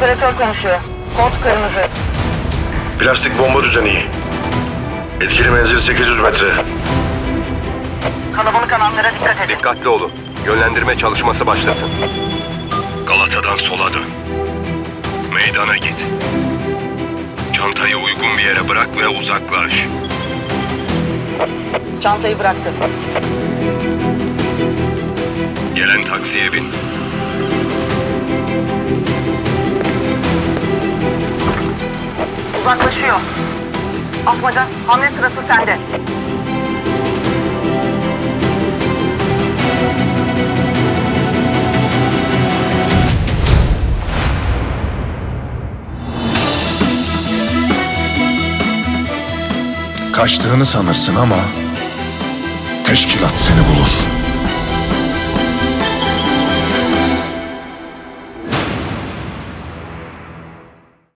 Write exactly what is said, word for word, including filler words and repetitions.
Operatör konuşuyor. Kod kırmızı. Plastik bomba düzeni. Etkili menzil sekiz yüz metre. Kalabalık alanlara dikkat edin. Dikkatli olun. Yönlendirme çalışması başlasın. Galata'dan sola dön. Meydana git. Çantayı uygun bir yere bırak ve uzaklaş. Çantayı bıraktım. Gelen taksiye bin. Uzaklaşıyor. Atmaca, hamle sırası sende. Kaçtığını sanırsın ama teşkilat seni bulur.